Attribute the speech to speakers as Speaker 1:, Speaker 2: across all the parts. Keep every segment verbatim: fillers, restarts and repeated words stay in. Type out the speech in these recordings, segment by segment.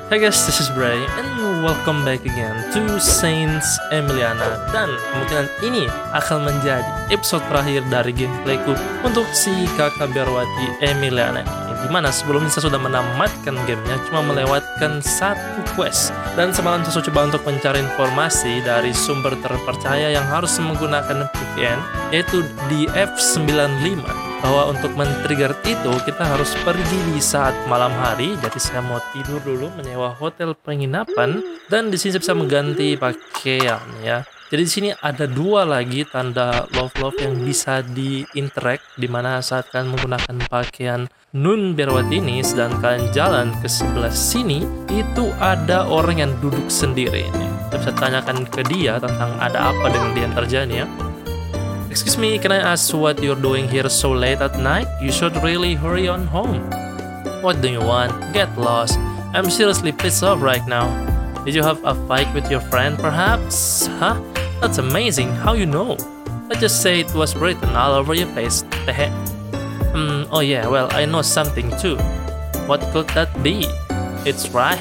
Speaker 1: Hey guys, this is Bray and welcome back again to Saints Emiliana. Dan kemungkinan ini akan menjadi episode terakhir dari gameplayku untuk si kakak biarwati Emiliana ini, dimana sebelumnya saya sudah menamatkan gamenya cuma melewatkan satu quest. Dan semalam saya coba untuk mencari informasi dari sumber terpercaya yang harus menggunakan V P N, yaitu di F sembilan lima, bahwa untuk men-trigger itu kita harus pergi di saat malam hari. Jadi saya mau tidur dulu, menyewa hotel penginapan, dan di sini saya bisa mengganti pakaian ya. Jadi di sini ada dua lagi tanda love love yang bisa di-interact, dimana saat kalian menggunakan pakaian Nun Biarwati ini, sedang kalian jalan ke sebelah sini, itu ada orang yang duduk sendiri ini. Kita bisa tanyakan ke dia tentang ada apa dengan dia yang terjadi ya. Excuse me, can I ask what you're doing here so late at night? You should really hurry on home. What do you want? Get lost. I'm seriously pissed off right now. Did you have a fight with your friend perhaps? Huh? That's amazing. How you know? Let's just say it was written all over your face. The heck? Hmm, oh yeah, well, I know something too. What could that be? It's right.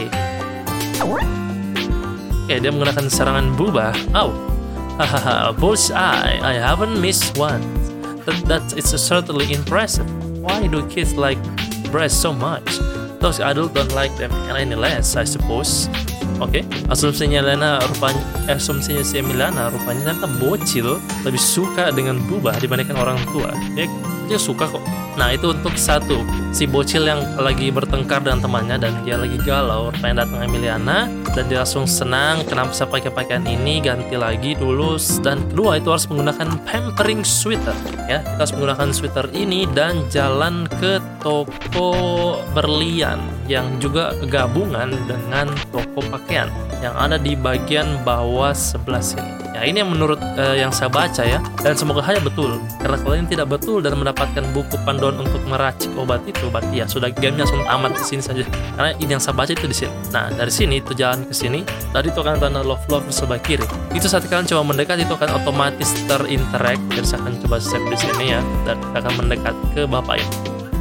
Speaker 1: Okay, dia menggunakan serangan Buba. Oh. Hahaha, bullseye, I haven't missed one. That, that's it's certainly impressive. Why do kids like breasts so much? Those adults don't like them any less, I suppose. Oke, okay. Asumsinya Lena rupanya, eh, asumsinya si Emiliana rupanya ternyata bocil lebih suka dengan Buba dibandingkan orang tua. Dia, dia suka kok. Nah, itu untuk satu, si bocil yang lagi bertengkar dengan temannya dan dia lagi galau, pengen datang Emiliana, dan dia langsung senang kenapa saya pakai pakaian ini, ganti lagi dulu. Dan kedua, itu harus menggunakan pampering sweater ya. Kita harus menggunakan sweater ini dan jalan ke toko berlian yang juga gabungan dengan toko pakaian yang ada di bagian bawah sebelah sini. Ya, ini yang menurut uh, yang saya baca ya, dan semoga saja betul. Karena kalau ini tidak betul dan mendapatkan buku panduan untuk meracik obat itu, berarti ya sudah gamenya langsung tamat di sini saja. Karena ini yang saya baca itu di sini. Nah, dari sini itu jalan ke sini. Tadi itu akan tanda love love sebelah kiri. Itu saat kalian coba mendekat itu akan otomatis terinteract. Jadi saya akan coba save di sini ya, dan kita akan mendekat ke bapak ini.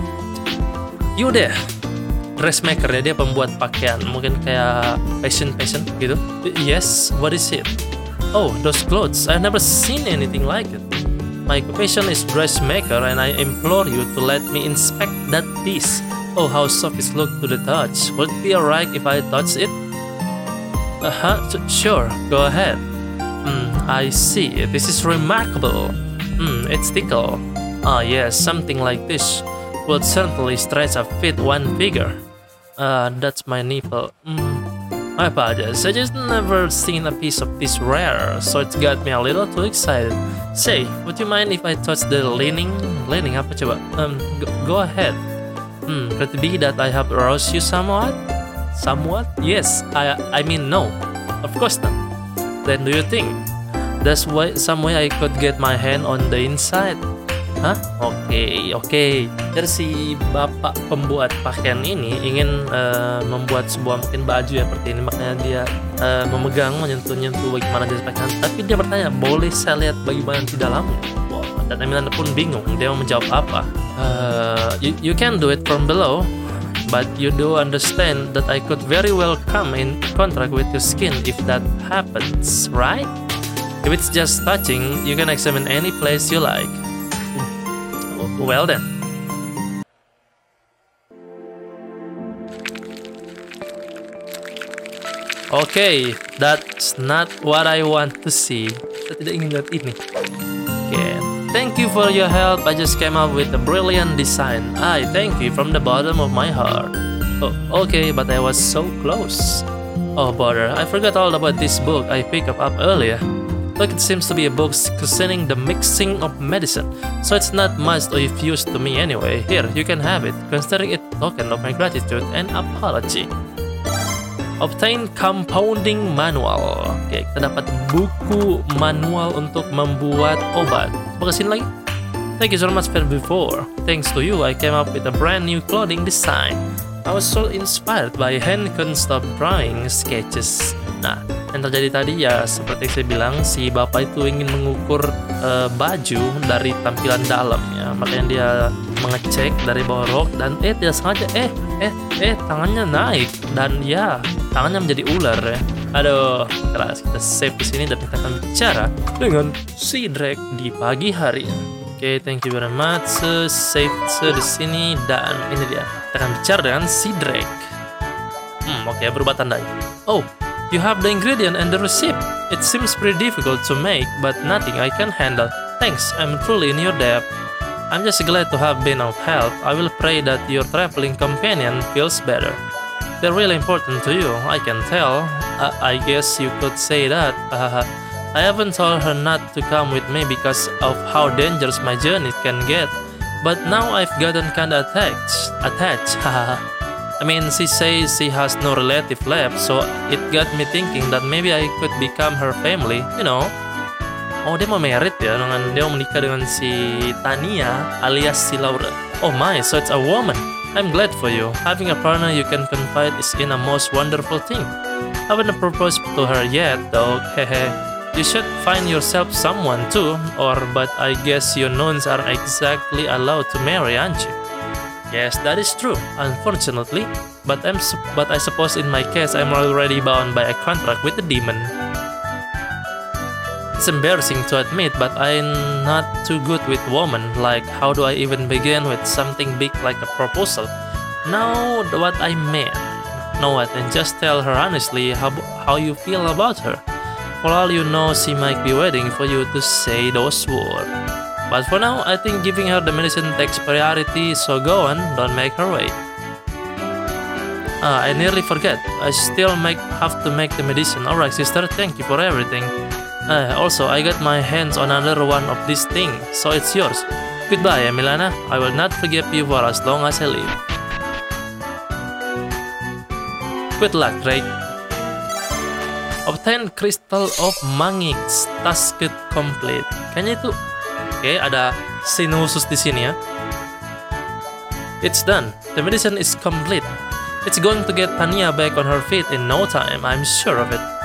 Speaker 1: Yaudah. Dressmaker ya, dia pembuat pakaian, mungkin kayak fashion fashion gitu. Yes, what is it? Oh, those clothes. I've never seen anything like it. My occupation is dressmaker, and I implore you to let me inspect that piece. Oh, how soft it looks to the touch. Would it be alright if I touch it? Uh huh. Sure. Go ahead. Hmm. I see. This is remarkable. Hmm. It's tickle. Ah, yes. Something like this would certainly stretch a fit one figure. Uh, that's my nipple. Mm. My apologies, I just never seen a piece of this rare, so it got me a little too excited. Say, would you mind if I touch the lining? Lining apa coba? Um, go, go ahead. Hmm, could it be that I have aroused you somewhat? Somewhat? Yes, I I mean no. Of course not. Then do you think there's way, some way I could get my hand on the inside? Hah? Oke, okay, oke. Okay. Dari si bapak pembuat pakaian ini ingin uh, membuat sebuah mungkin baju ya seperti ini, makanya dia uh, memegang, menyentuh-nyentuh bagaimana jenis pakaian. Tapi dia bertanya, boleh saya lihat bagaimana di dalamnya? Wow. Dan Emiliana pun bingung, dia mau menjawab apa? Uh, you, you can do it from below, but you do understand that I could very well come in contact with your skin if that happens, right? If it's just touching, you can examine any place you like. Well then. Okay, that's not what I want to see. Saya tidak ingin lihat ini. Okay, thank you for your help. I just came up with a brilliant design. I thank you from the bottom of my heart. Oh, okay, but I was so close. Oh bother, I forgot all about this book I picked up, up earlier. Look, it seems to be a book concerning the mixing of medicine, so it's not much of use to me anyway. Here, you can have it, considering it a token of my gratitude and apology. Obtain compounding manual. Oke, kita dapat buku manual untuk membuat obat. Coba kesini lagi. Thank you so much for before. Thanks to you, I came up with a brand new clothing design. I was so inspired by hand couldn't stop drawing sketches. Nah, yang terjadi tadi ya seperti saya bilang, si bapak itu ingin mengukur uh, baju dari tampilan dalam ya, makanya dia mengecek dari bawah rok dan eh tidak sengaja eh Eh, eh, tangannya naik dan ya, tangannya menjadi ular ya. Aduh, keras. Kita save di sini dan kita akan bicara dengan si Drake di pagi hari. Oke, okay, thank you very much. So, save so, di sini dan ini dia. Kita akan bicara dengan si Drake. Hmm, oke, okay, berubah tanda. Oh, you have the ingredient and the receipt. It seems pretty difficult to make, but nothing I can handle. Thanks, I'm truly in your debt. I'm just glad to have been of help. I will pray that your traveling companion feels better. They're really important to you, I can tell. Uh, I guess you could say that. Uh, I haven't told her not to come with me because of how dangerous my journey can get. But now I've gotten kinda attached. Attached, I mean, she says she has no relative left, so it got me thinking that maybe I could become her family, you know. Oh, dia mau married ya, dengan dia mau menikah dengan si Tania alias si Laura. Oh my, so it's a woman. I'm glad for you. Having a partner you can confide is in a most wonderful thing. I haven't proposed to her yet, though. Hehe. You should find yourself someone too, or but I guess your nuns aren't exactly allowed to marry, aren't you? Yes, that is true. Unfortunately, but I'm but I suppose in my case I'm already bound by a contract with the demon. It's embarrassing to admit, but I'm not too good with women. Like, how do I even begin with something big like a proposal? Know what I mean. Know what, and just tell her honestly how, how you feel about her. For all you know, she might be waiting for you to say those words. But for now, I think giving her the medicine takes priority, so go on, don't make her wait. Ah, I nearly forget. I still make have to make the medicine. Alright, sister, thank you for everything. Uh, also, I got my hands on another one of these things, so it's yours. Goodbye, Emiliana. I will not forgive you for as long as I live. Good luck, Drake. Obtain Crystal of Mangix. Task complete. Kayaknya itu. Oke, okay, ada scene khusus di sini ya. It's done. The medicine is complete. It's going to get Tania back on her feet in no time. I'm sure of it.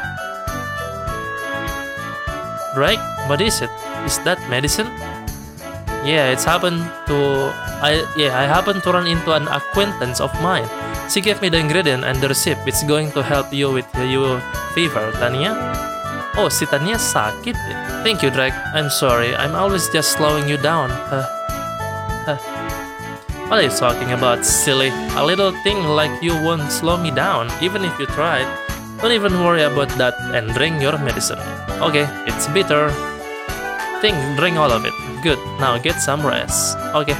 Speaker 1: Drake, what is it? Is that medicine? Yeah, it's happened to I yeah, I happened to run into an acquaintance of mine. She gave me the ingredient and the receipt. It's going to help you with your fever, Tania. Oh, si Tania sakit ya? Thank you, Drake. I'm sorry. I'm always just slowing you down. Huh. Huh. What are you talking about, silly? A little thing like you won't slow me down, even if you tried. Don't even worry about that and drink your medicine. Okay, it's bitter. Think, drink all of it. Good, now get some rest. Oke. Okay.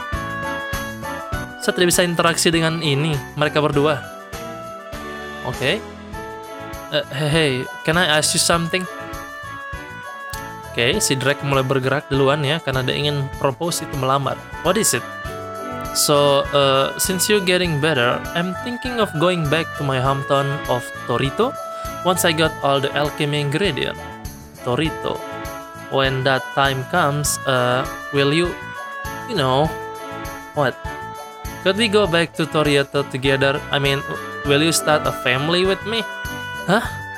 Speaker 1: Saya tidak bisa interaksi dengan ini, mereka berdua. Oke. Okay. Uh, hey, hey, can I ask you something? Oke, okay, si Drake mulai bergerak duluan ya, karena dia ingin propose itu melamar. What is it? So, uh, since you're getting better, I'm thinking of going back to my hometown of Torito once I got all the alchemy ingredient. Torito. When that time comes, uh, will you, you know, what? Could we go back to Torito together? I mean, will you start a family with me? Huh?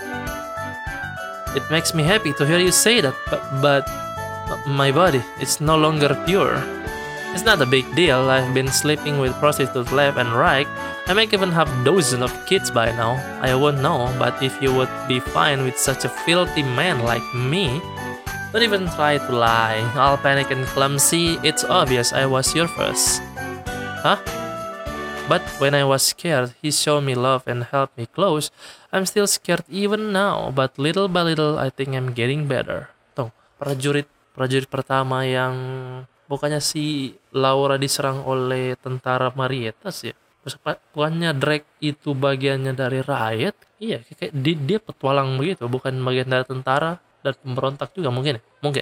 Speaker 1: It makes me happy to hear you say that, but, but my body is no longer pure. It's not a big deal. I've been sleeping with prostitutes left and right. I might even have dozens of kids by now. I won't know, but if you would be fine with such a filthy man like me, don't even try to lie. All panic and clumsy, it's obvious I was your first. Huh? But when I was scared, he showed me love and helped me close. I'm still scared even now, but little by little, I think I'm getting better. Tuh, prajurit prajurit pertama yang bukannya si Laura diserang oleh tentara Marietas ya. Bukannya Drake itu bagiannya dari rakyat? Iya, kayak dia, dia petualang begitu, bukan bagian dari tentara dan pemberontak juga mungkin ya? Mungkin.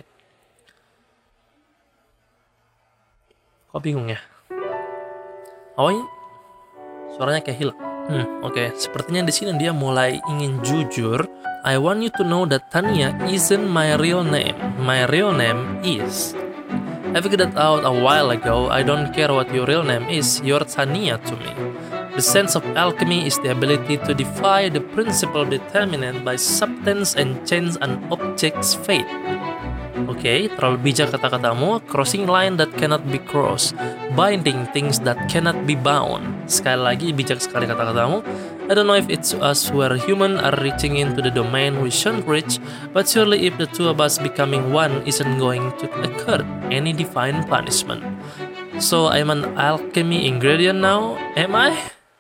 Speaker 1: Kok bingung ya? Oh ini suaranya kayak hilang. Hmm, oke. Okay. Sepertinya di sini dia mulai ingin jujur. I want you to know that Tania isn't my real name. My real name is... I figured that out a while ago. I don't care what your real name is. You're Tania to me. The sense of alchemy is the ability to defy the principle determined by substance and change an object's fate. Oke, terlalu bijak kata-katamu. Crossing line that cannot be crossed. Binding things that cannot be bound. Sekali lagi, bijak sekali kata-katamu. I don't know if it's us where human are reaching into the domain we shouldn't reach, but surely if the two of us becoming one isn't going to occur any divine punishment. So I'm an alchemy ingredient now, am I?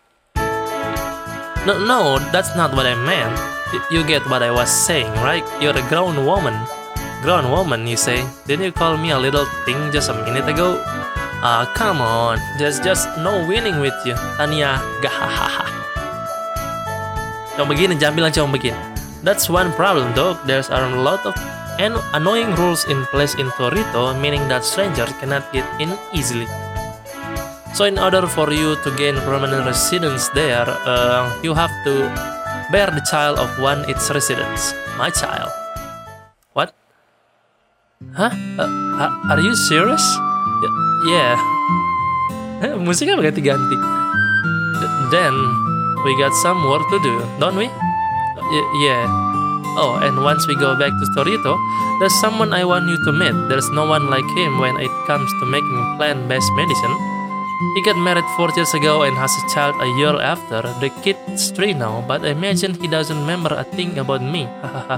Speaker 1: No, no, that's not what I meant. Y- you get what I was saying, right? You're a grown woman. Grown woman, you say? Didn't you call me a little thing just a minute ago? Ah, come on. There's just no winning with you, Tania. Gahahaha. Coba begini, jangan bilang coba begini. That's one problem, dog. There's a lot of an annoying rules in place in Torito, meaning that stranger cannot get in easily. So in order for you to gain permanent residence there, uh, you have to bear the child of one its residents. My child. What? Hah? Uh, uh, are you serious? Y- yeah. Musiknya ganti-ganti. D- then we got some work to do, don't we? Y- yeah. Oh, and once we go back to Torito, there's someone I want you to meet. There's no one like him when it comes to making plant-based medicine. He got married four years ago and has a child a year after. The kid's three now, but I imagine he doesn't remember a thing about me. Hahaha.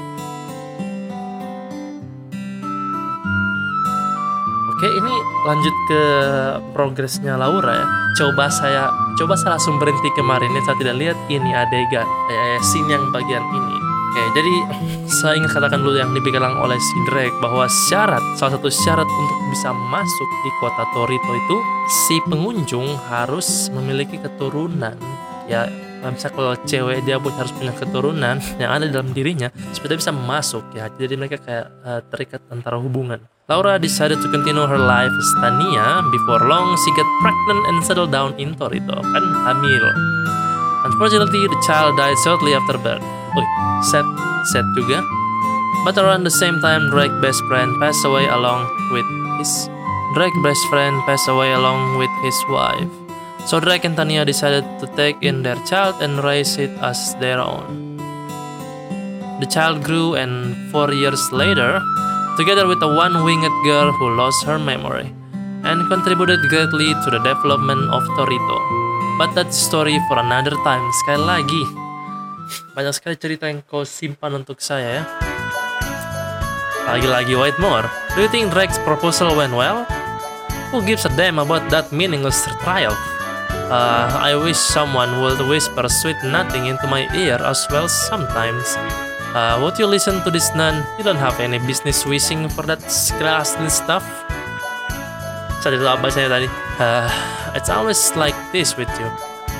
Speaker 1: Oke, ini lanjut ke progresnya Laura ya. Coba saya coba saya langsung berhenti kemarin ya, saya tidak lihat ini adegan eh, scene yang bagian ini. Oke, jadi saya ingin katakan dulu yang dibilang oleh si Drake bahwa syarat, salah satu syarat untuk bisa masuk di kota Torito itu si pengunjung harus memiliki keturunan. Ya, misalnya kalau cewek dia pun harus punya keturunan yang ada dalam dirinya supaya dia bisa masuk ya. Jadi mereka kayak uh, terikat antara hubungan. Laura decided to continue her life as Tania. Before long, she got pregnant and settled down in Torito. Kan hamil. Unfortunately, the child died shortly after birth. Uy, sad, sad juga. But around the same time, Drake's best friend passed away along with his Drake's best friend passed away along with his wife. So Drake and Tania decided to take in their child and raise it as their own. The child grew, and four years later, together with a one-winged girl who lost her memory, and contributed greatly to the development of Torito. But that's story for another time. Sekali lagi, banyak sekali cerita yang kau simpan untuk saya ya. Lagi-lagi wait more. Do you think Drake's proposal went well? Who gives a damn about that meaningless trial? Uh, I wish someone would whisper sweet nothing into my ear as well sometimes. Uh, would you listen to this nun? You don't have any business wishing for that grassy stuff. Sorry, itu apa saya tadi? Uh, it's always like this with you.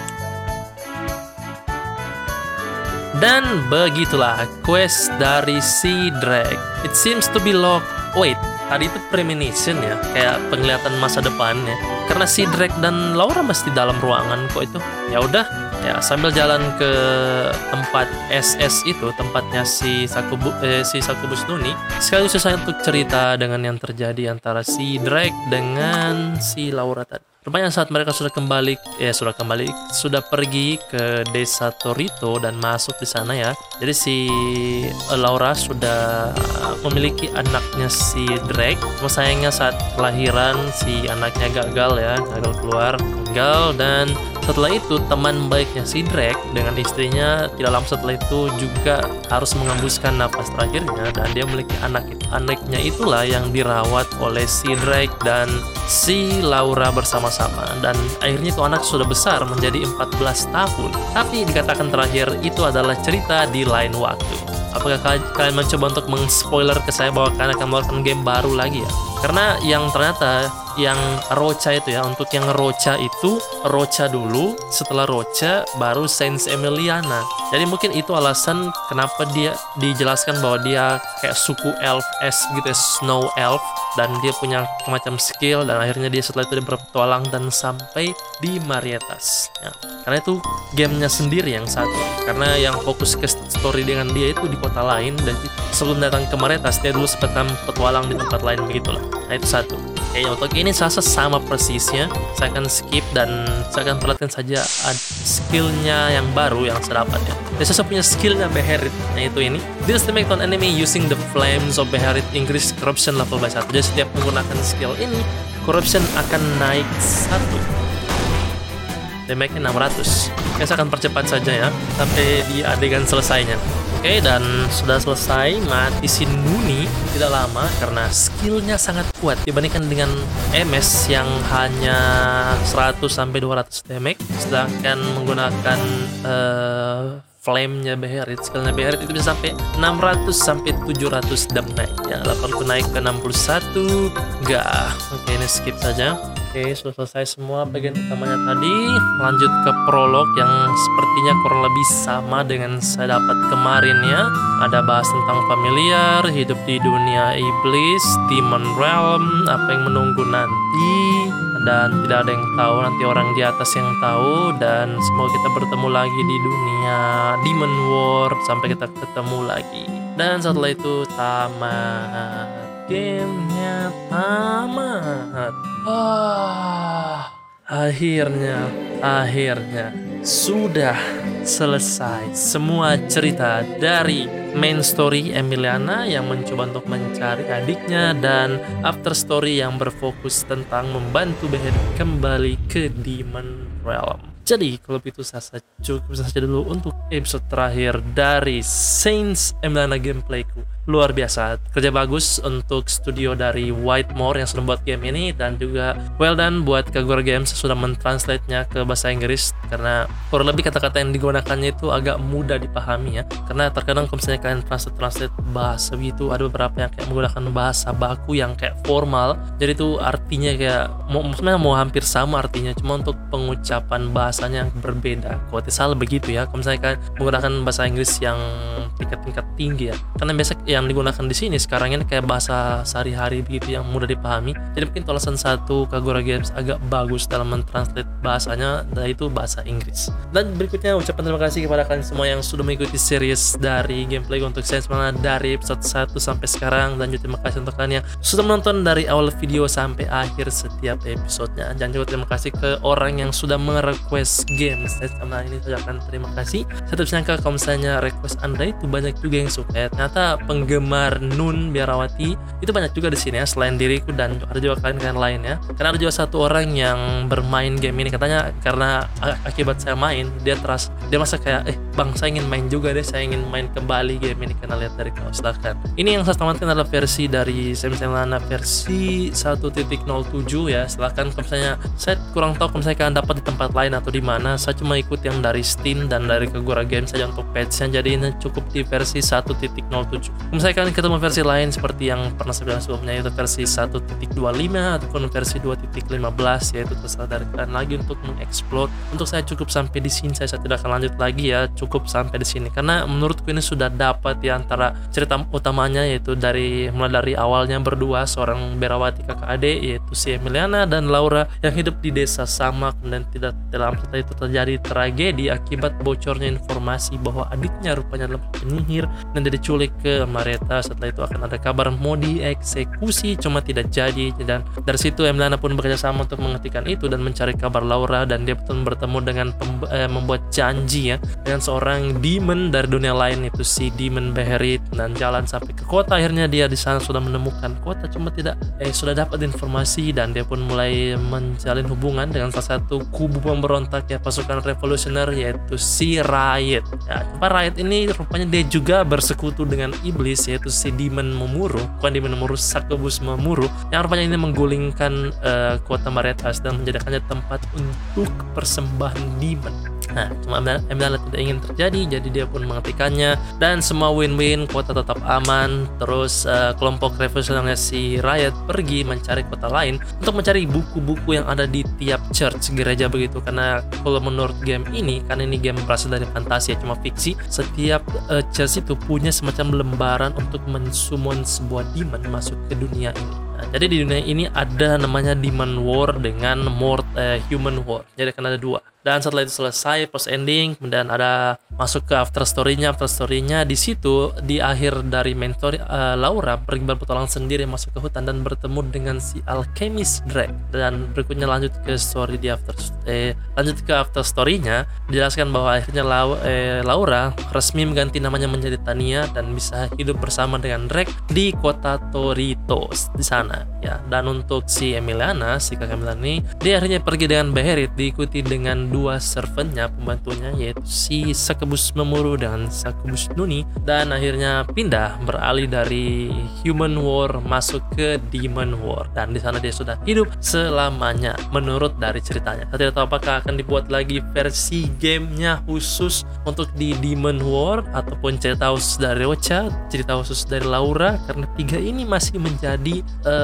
Speaker 1: Dan begitulah quest dari si Drake. It seems to be locked. Wait, tadi itu premonition ya, kayak penglihatan masa depannya. Karena si Drake dan Laura masih di dalam ruangan kok itu. Ya udah, ya sambil jalan ke tempat S S itu, tempatnya si Sakubu, eh, si Sakubus Nuni. Sekaligus saya untuk cerita dengan yang terjadi antara si Drake dengan si Laura tadi. Rupanya saat mereka sudah kembali, ya sudah kembali, sudah pergi ke desa Torito dan masuk di sana ya. Jadi si Laura sudah memiliki anaknya si Drake. Cuma sayangnya saat kelahiran si anaknya gagal ya, gagal keluar, meninggal. Dan setelah itu teman baiknya si Drake dengan istrinya tidak lama setelah itu juga harus mengembuskan nafas terakhirnya, dan dia memiliki anak itu. Anaknya itulah yang dirawat oleh si Drake dan si Laura bersama-sama, dan akhirnya itu anak sudah besar menjadi empat belas tahun. Tapi dikatakan terakhir itu adalah cerita di lain waktu. Apakah kalian mencoba untuk meng-spoiler ke saya bahwa kalian akan melakukan game baru lagi ya? Karena yang ternyata yang Rocha itu ya, untuk yang Rocha itu Rocha dulu, setelah Rocha baru Saint Emiliana. Jadi mungkin itu alasan kenapa dia dijelaskan bahwa dia kayak suku elf es gitu ya, snow elf, dan dia punya macam skill, dan akhirnya dia setelah itu dia berpetualang dan sampai di Marietas ya. Karena itu gamenya sendiri yang satu, karena yang fokus ke story dengan dia itu di kota lain, dan sebelum datang ke Marietas dia dulu sempat petualang di tempat lain begitulah. Nah itu satu. Oke, untuk ini rasa sama persisnya. Saya akan skip dan saya akan perhatikan saja skillnya yang baru yang saya dapat ya. Dan saya punya skillnya Beherit, yaitu ini. This damage on enemy using the flames of Beherit increase corruption level by satu. Jadi setiap menggunakan skill ini, corruption akan naik satu. Damage-nya enam ratus. Oke, saya akan percepat saja ya sampai di adegan selesainya. Oke, dan sudah selesai. Mati si Nuni tidak lama karena skillnya sangat kuat dibandingkan dengan M S yang hanya seratus sampai dua ratus damage, sedangkan menggunakan uh, flame-nya Beherit, skillnya Beherit itu bisa sampai enam ratus sampai tujuh ratus damage ya. delapan puluh naik ke enam puluh satu. Enggak. Oke, ini skip saja. Oke, sudah selesai semua bagian utamanya tadi. Lanjut ke prolog yang sepertinya kurang lebih sama dengan saya dapat kemarin ya. Ada bahas tentang familiar, hidup di dunia iblis, demon realm, apa yang menunggu nanti, dan tidak ada yang tahu, nanti orang di atas yang tahu. Dan semoga kita bertemu lagi di dunia demon war sampai kita ketemu lagi. Dan setelah itu tamat, gamenya tamat. Ah, akhirnya, akhirnya sudah selesai semua cerita dari main story Emiliana yang mencoba untuk mencari adiknya, dan after story yang berfokus tentang membantu Beherit kembali ke Demon Realm. Jadi kalau begitu saya cukup saja dulu untuk episode terakhir dari Saints Emiliana gameplayku. Luar biasa, kerja bagus untuk studio dari Whitemore yang sudah membuat game ini, dan juga well done buat Kagura Games sudah mentranslate-nya ke bahasa Inggris, karena kurang lebih kata-kata yang digunakannya itu agak mudah dipahami ya. Karena terkadang kalau misalnya kalian translate-translate bahasa gitu, ada beberapa yang kayak menggunakan bahasa baku yang kayak formal, jadi itu artinya kayak mau, maksudnya mau hampir sama artinya, cuma untuk pengucapan bahasanya yang berbeda. Kalau tidak salah begitu ya, kalau misalnya kalian menggunakan bahasa Inggris yang tingkat-tingkat tinggi ya, karena biasa yang digunakan di sini sekarang ini kayak bahasa sehari-hari begitu yang mudah dipahami. Jadi mungkin itu alasan satu Kagura Games agak bagus dalam mentranslate bahasanya, dan itu bahasa Inggris. Dan berikutnya ucapan terima kasih kepada kalian semua yang sudah mengikuti series dari gameplay untuk Saints Emiliana dari episode satu sampai sekarang, dan juga terima kasih untuk kalian yang sudah menonton dari awal video sampai akhir setiap episodenya. Dan juga terima kasih ke orang yang sudah merequest game Saints Emiliana ini. Saya akan terima kasih. Saya tidak sangka kalau misalnya request Anda itu banyak juga yang suka ya. Ternyata penggemar Nun Biarawati itu banyak juga di sini ya, selain diriku, dan ada juga kalian-kalian lain ya. Karena ada juga satu orang yang bermain game ini, katanya karena akibat saya main, dia teras dia masa kayak eh bang, saya ingin main juga deh, saya ingin main kembali game ini karena lihat dari kau. Silahkan. Ini yang saya tamatkan adalah versi dari Saints Emiliana versi satu titik nol tujuh ya. Silahkan kalau misalnya saya kurang tahu kalau misalnya kalian dapat di tempat lain atau di mana, saya cuma ikut yang dari Steam dan dari Kagura Games saja untuk patch-nya, jadi ini cukup di versi satu titik nol tujuh. Kalau misalnya kalian ketemu versi lain seperti yang pernah saya bilang sebelumnya, yaitu versi satu titik dua puluh lima ataupun versi dua titik lima belas, yaitu terserah dari kalian lagi untuk mengeksplor. Untuk saya cukup sampai di sini, saya, saya tidak akan lanjut lagi ya, cukup sampai di sini karena menurutku ini sudah dapat ya antara cerita utamanya, yaitu dari mulai dari awalnya berdua seorang Berawati kakak adik, yaitu si Emiliana dan Laura yang hidup di desa Samak, dan tidak dalam setelah itu terjadi tragedi akibat bocornya informasi bahwa adiknya rupanya adalah penyihir dan dia diculik ke Mareta. Setelah itu akan ada kabar mau dieksekusi, cuma tidak jadi, dan dari situ Emiliana pun bekerja sama untuk menghentikan itu dan mencari kabar Laura, dan dia pun bertemu dengan eh, membuat janji ya dengan seorang demon dari dunia lain, itu si demon Beherit, dan jalan sampai ke kota. Akhirnya dia di sana sudah menemukan kota, cuma tidak eh sudah dapat informasi, dan dia pun mulai menjalin hubungan dengan salah satu kubu pemberontak ya, pasukan revolusioner, yaitu si Riot ya. Apa Riot ini rupanya dia juga bersekutu dengan iblis, yaitu si Demon Momuro, bukan Demon Momuro, Succubus Momuro, yang rupanya ini menggulingkan uh, kota Maretas dan menjadikannya tempat untuk persembahan demon. Nah, cuma Emiliana tidak ingin terjadi, jadi dia pun menghentikannya, dan semua win-win, kota tetap aman. Terus uh, kelompok revolusionernya si Riot pergi mencari kota lain untuk mencari buku-buku yang ada di tiap church, gereja begitu. Karena kalau menurut game ini, kan ini game berasal dari fantasi ya, cuma fiksi, setiap uh, church itu punya semacam lembaran untuk mensummon sebuah demon masuk ke dunia ini. Nah, jadi di dunia ini ada namanya Demon War dengan Mort, uh, Human War. Jadi akan ada dua. Dan setelah itu selesai post ending, kemudian ada masuk ke after story-nya. After story-nya di situ di akhir dari main story, uh, Laura pergi berpetualang sendiri masuk ke hutan dan bertemu dengan si alchemist Drake. Dan berikutnya lanjut ke story di after eh lanjut ke after story-nya, dijelaskan bahwa akhirnya Lau, eh, Laura resmi mengganti namanya menjadi Tania dan bisa hidup bersama dengan Drake di kota Toritos di sana ya. Dan untuk si Emiliana, si kakak Emiliana ini, dia akhirnya pergi dengan Beherit diikuti dengan dua servantnya, pembantunya, yaitu si Succubus Memuru dan Succubus Nuni, dan akhirnya pindah beralih dari Human War masuk ke Demon War, dan di sana dia sudah hidup selamanya menurut dari ceritanya. Saya tidak tahu apakah akan dibuat lagi versi gamenya khusus untuk di Demon War ataupun cerita khusus dari Rocha, cerita khusus dari Laura, karena tiga ini masih menjadi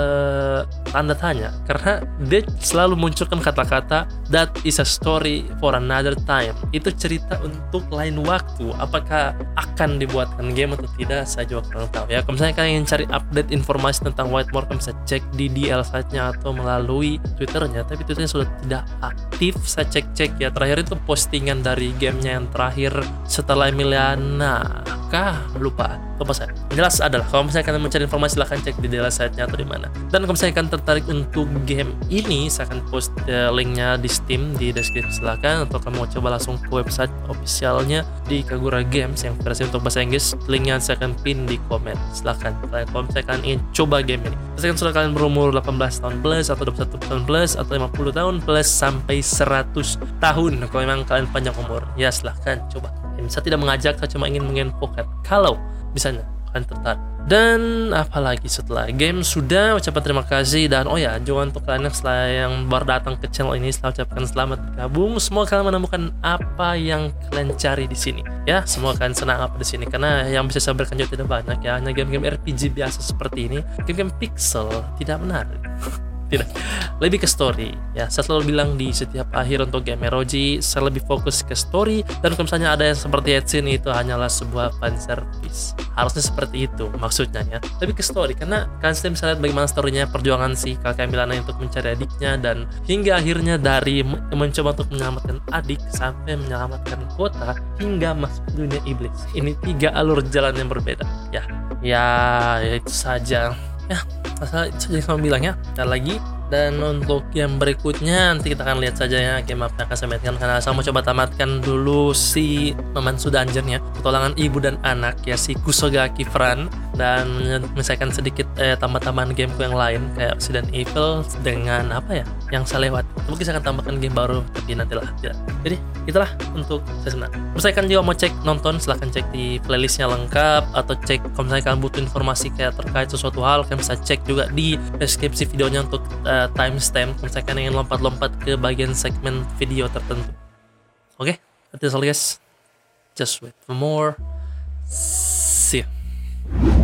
Speaker 1: uh, tanda tanya, karena dia selalu munculkan kata-kata that is a story for another time. Itu cerita untuk lain waktu. Apakah akan dibuatkan game atau tidak, saya juga kurang tahu ya. Kalau misalnya kalian ingin cari update informasi tentang Whitemore, kalian bisa cek di D L site-nya atau melalui Twitternya, tapi Twitternya sudah tidak aktif. Saya cek-cek ya, terakhir itu postingan dari gamenya yang terakhir setelah Emiliana kah? Lupa lupa saya. Jelas adalah kalau misalnya kalian mencari informasi, silahkan cek di D L site-nya atau di mana. Dan kalau misalnya kalian tertarik untuk game ini, saya akan post uh, linknya di Steam di deskripsi, silahkan. Atau kamu mau coba langsung ke website officialnya di Kagura Games yang versi untuk bahasa Inggris, linknya saya akan pin di komen, silahkan. Kalau misalnya kalian ingin coba game ini, misalkan sudah kalian berumur delapan belas tahun plus atau dua puluh satu tahun plus atau lima puluh tahun plus sampai seratus tahun, kalau memang kalian panjang umur, ya silahkan coba. Saya tidak mengajak, saya cuma ingin menginfokan kalau misalnya kalian tertarik. Dan apalagi setelah game sudah, ucapan terima kasih. Dan oh ya, juga untuk kalian yang setelah yang baru datang ke channel ini, saya ucapkan selamat bergabung. Semoga kalian menemukan apa yang kalian cari di sini ya. Semoga kalian senang apa di sini, karena yang bisa saya berikan juga tidak banyak ya, hanya game-game R P G biasa seperti ini, game-game pixel tidak menarik. Tidak, lebih ke story ya. Saya selalu bilang di setiap akhir untuk game R O G, saya lebih fokus ke story. Dan kalau misalnya ada yang seperti Etsy itu hanyalah sebuah fan service, harusnya seperti itu maksudnya ya, lebih ke story. Karena kalian sudah bisa lihat bagaimana storynya, perjuangan si kakak Emiliana untuk mencari adiknya, dan hingga akhirnya dari mencoba untuk menyelamatkan adik sampai menyelamatkan kota hingga masuk dunia iblis. Ini tiga alur jalan yang berbeda ya. Ya, ya itu saja ya, asal itu saja yang saya bilang ya. Dan lagi, dan untuk yang berikutnya nanti kita akan lihat saja ya game apa yang akan saya mainkan, karena saya mau coba tamatkan dulu si Mamansu Dungeon ya, petualangan ibu dan anak ya, si Kusogaki Fran, dan menyelesaikan sedikit eh, tambah-tambahan gameku yang lain kayak Resident Evil dengan apa ya yang saya lewat. Mungkin saya akan tambahkan game baru, tapi nantilah ya. Jadi itulah untuk saya sebenarnya. Misalkan juga mau cek nonton, silahkan cek di playlistnya lengkap, atau cek kalau misalnya kalian butuh informasi kayak terkait sesuatu hal, kalian bisa cek juga di deskripsi videonya untuk uh, timestamp kalau misalkan ingin lompat-lompat ke bagian segmen video tertentu. Oke, okay? That's all guys. Just wait for more. See ya.